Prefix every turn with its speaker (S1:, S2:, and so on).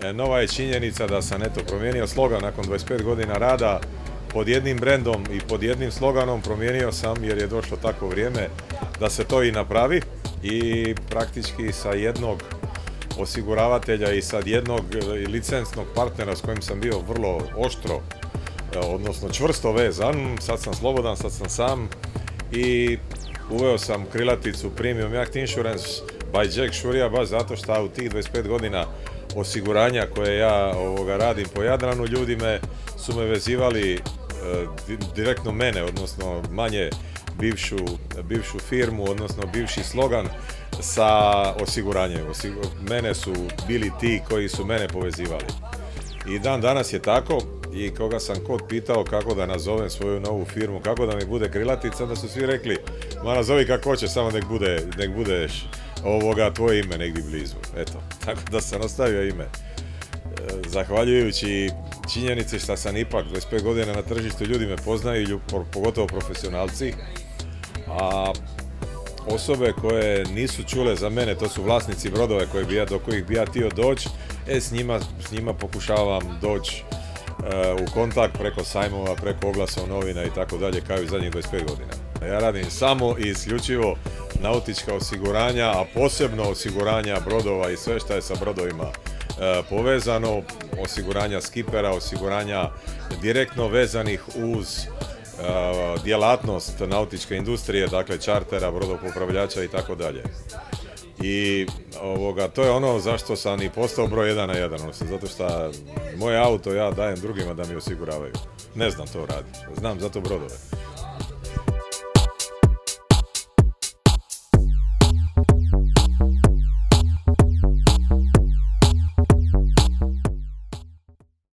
S1: Nova je činjenica da sam promijenio slogan nakon 25 godina rada pod jednim brendom i pod jednim sloganom. Promijenio sam jer je došlo tako vrijeme da se to i napravi i praktički sa jednog osiguravatelja i sad jednog licencnog partnera s kojim sam bio vrlo oštro, odnosno čvrsto vezan, sad sam slobodan, sad sam sam i uveo sam krilaticu Premium Yacht Insurance by Jack Shurija baš zato što u tih 25 godina osiguranja koje ja radim po Jadranu, ljudi su me vezivali direktno mene, odnosno manje bivšu firmu, odnosno bivši slogan sa osiguranjem. Mene su bili ti koji su mene povezivali. I dan danas je tako i koga sam kod pitao kako da nazovem svoju novu firmu, kako da mi bude krilatica, da su svi rekli, ma nazovi kako hoćeš, samo nek budeš tvoje ime negdje blizu. Eto, tako da sam ostavio ime. Zahvaljujući činjenici što sam ipak 25 godina na tržištu, ljudi me poznaju, pogotovo profesionalci, a osobe koje nisu čule za mene, to su vlasnici brodove do kojih bi ja htio doći, s njima pokušavam doći u kontakt preko sajmova, preko oglasa u novina i tako dalje, kao i zadnjih 25 godina. Ja radim samo i isključivo nautička osiguranja, a posebno osiguranja brodova i sve što je sa brodovima povezano, osiguranja skipera, osiguranja direktno vezanih uz djelatnost nautičke industrije, dakle čartera, brodopopravljača i tako dalje. I to je ono zašto sam i postao broj 1 na Jadranu, zato što moje auto ja dajem drugima da mi osiguravaju. Ne znam to raditi, znam zato brodove.